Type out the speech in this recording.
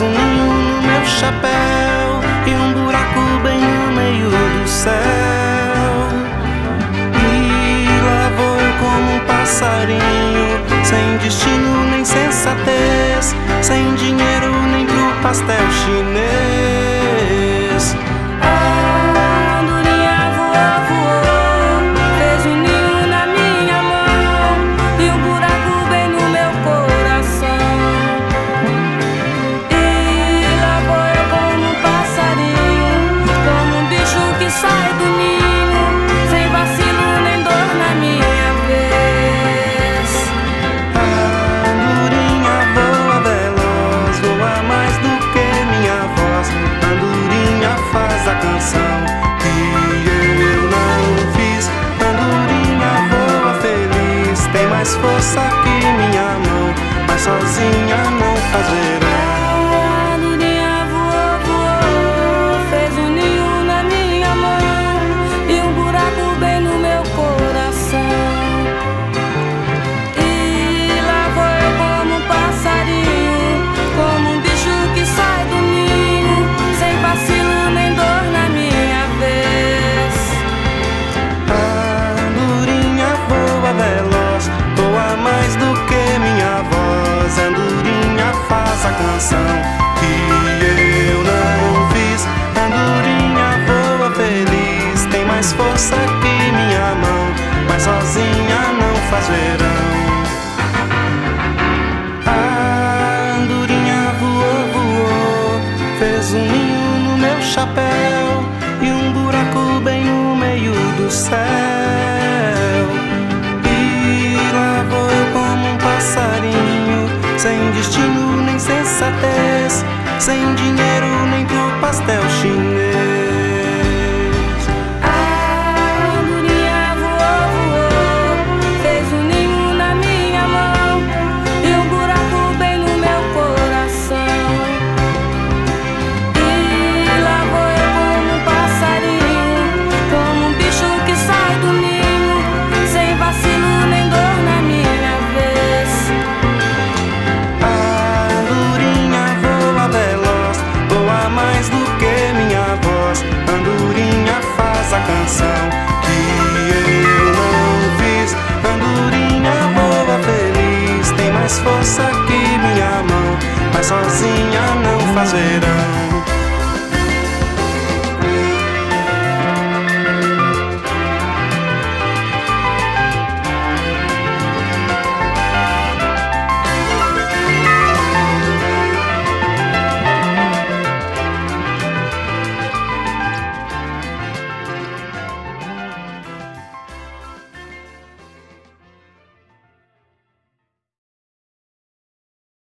fez um ninho no meu chapéu e um buraco bem no meio do céu. E lá vou eu como um passarinho, sem destino nem sensatez, sem dinheiro nem pro pastel chinês. A andorinha voou, voou, fez um ninho na minha mão e um buraco bem no meu coração. E lá vou eu como um passarinho, como um bicho que sai do ninho, sem vacilo nem dor na minha vez. A andorinha voa veloz, voa mais do que minha voz. A andorinha faz a canção que eu não fiz. A andorinha voa feliz, tem mais força que minha mão, mas sozinha não faz verão. A andorinha voou, voou, fez um ninho na minha mão e um buraco bem no meu coração. E lá vou eu como um passarinho, como um bicho que sai do ninho, sem vacilo nem dor na minha vez. A andorinha voa veloz, voa mais do que minha voz. A andorinha faz a canção que eu não fiz. A andorinha voa feliz, tem mais força que minha mão, mas sozinha não faz verão. A andorinha voou, voou, fez um ninho no meu chapéu e um buraco bem no meio do céu. E lá vou eu como um passarinho, sem destino nem sensatez, sem dinheiro nem pro pastel chinês.